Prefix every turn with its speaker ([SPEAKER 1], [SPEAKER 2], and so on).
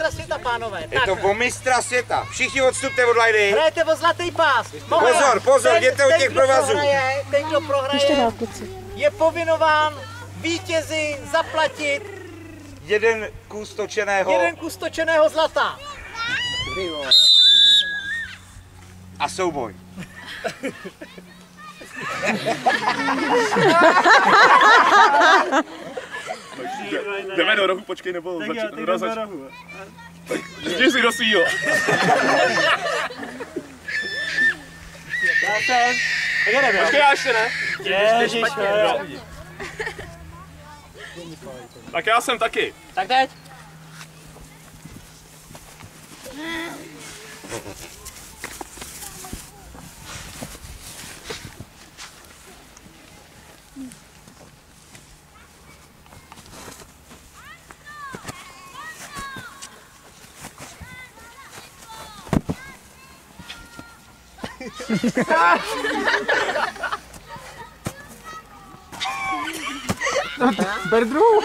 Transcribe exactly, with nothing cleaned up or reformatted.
[SPEAKER 1] mistra světa, pánové.
[SPEAKER 2] Je to o mistra světa. Všichni odstupte od lajdy.
[SPEAKER 1] Hrajete o zlatý pás.
[SPEAKER 2] Pozor, pozor, jděte od těch provazů.
[SPEAKER 1] Ten, kdo prohraje, je povinován vítězi zaplatit
[SPEAKER 2] jeden kus točeného.
[SPEAKER 1] jeden kus točeného zlata.
[SPEAKER 2] A souboj.
[SPEAKER 3] Jdeme do rohu, počkej, nebo zač... Jdi si do svýho.
[SPEAKER 1] Já jsem. Tak jdeme.
[SPEAKER 3] Počkej, já ještě ne.
[SPEAKER 1] Ježiš,
[SPEAKER 3] Tak já jsem taky.
[SPEAKER 1] tak teď.
[SPEAKER 4] Ber druhou.